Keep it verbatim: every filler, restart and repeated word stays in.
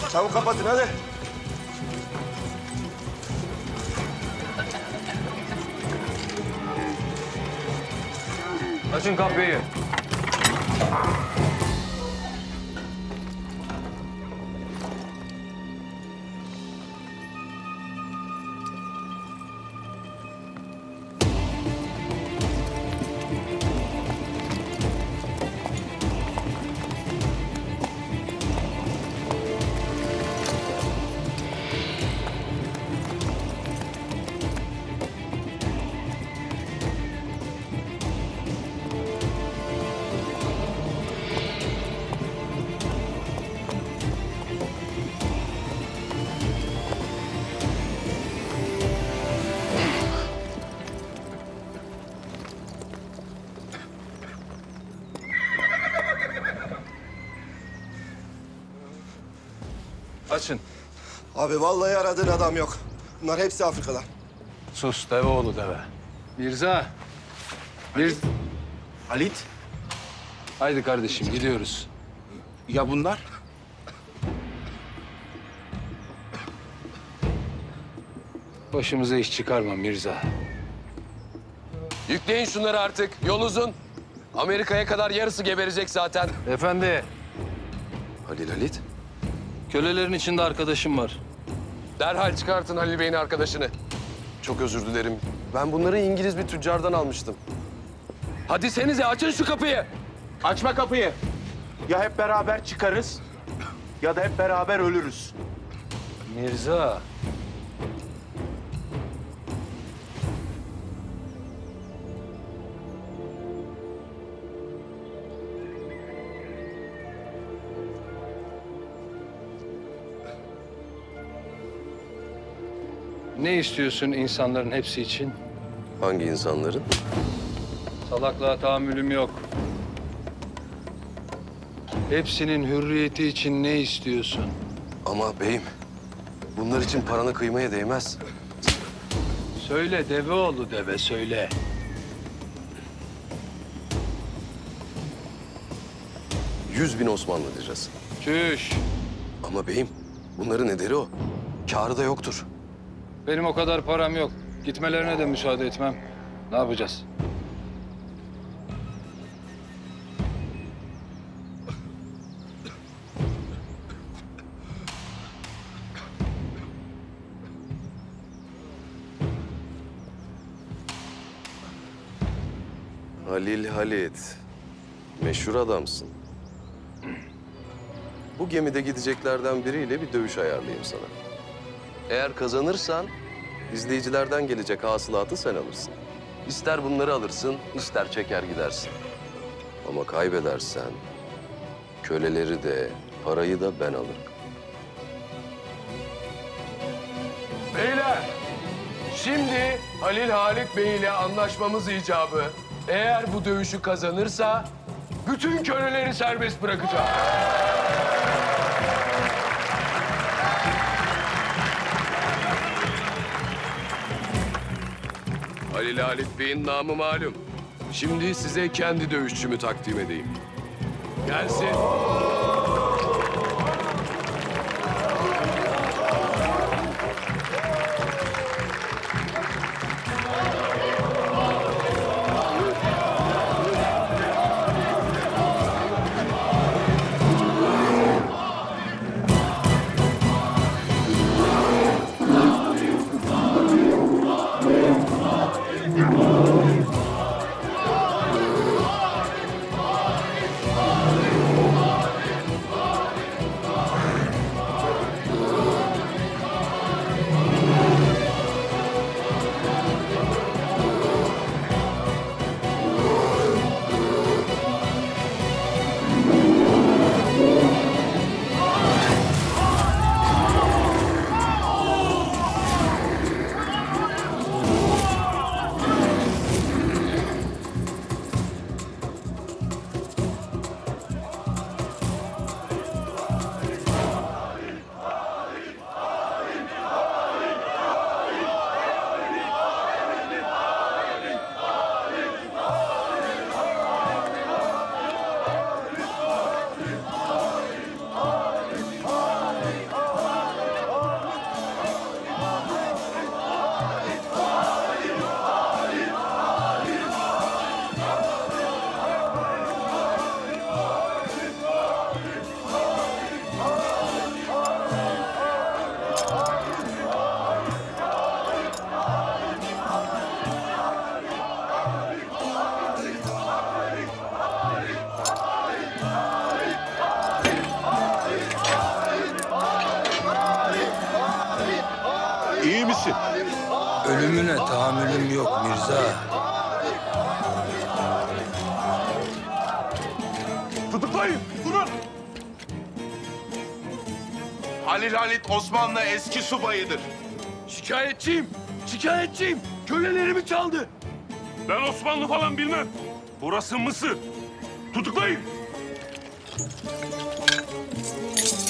Çabuk kapatın hadi. Açın kapıyı. Açın. Abi vallahi aradığın adam yok. Bunlar hepsi Afrika'dan. Sus deve oğlu deve. Mirza. Bir... Halit, Haydi kardeşim gidiyoruz. ya bunlar? Başımıza iş çıkarma Mirza. Yükleyin şunları artık. Yol uzun. Amerika'ya kadar yarısı geberecek zaten. Efendi, Halil Halit. kölelerin içinde arkadaşım var. Derhal çıkartın Halil Bey'in arkadaşını. Çok özür dilerim. Ben bunları İngiliz bir tüccardan almıştım. Hadi senize açın şu kapıyı. Açma kapıyı. Ya hep beraber çıkarız ya da hep beraber ölürüz. Mirza. Ne istiyorsun insanların hepsi için? Hangi insanların? Salaklığa tahammülüm yok. Hepsinin hürriyeti için ne istiyorsun? Ama beyim, bunlar için paranı kıymaya değmez. Söyle deveoğlu deve söyle. Yüz bin Osmanlı lirası. Çüş. Ama beyim, bunların ederi o. Kârı da yoktur. Benim o kadar param yok. Gitmelerine de müsaade etmem. Ne yapacağız? Halil Halit, meşhur adamsın. Bu gemide gideceklerden biriyle bir dövüş ayarlayayım sana. Eğer kazanırsan izleyicilerden gelecek hasılatı sen alırsın. İster bunları alırsın, ister çeker gidersin. Ama kaybedersen köleleri de, parayı da ben alırım. Beyler, şimdi Halil Halit Bey ile anlaşmamız icabı. Eğer bu dövüşü kazanırsa bütün köleleri serbest bırakacağım. Halil Halit Bey'in namı malum. Şimdi size kendi dövüşçümü takdim edeyim. Gelsin. İyi misin? Ölümüne tahammülüm yok Mirza. Tutuklayın. Durun. Halil Halit Osmanlı eski subayıdır. Şikayetçiyim. Şikayetçiyim. Kölelerimi çaldı. Ben Osmanlı falan bilmem. Burası Mısır. Tutuklayın.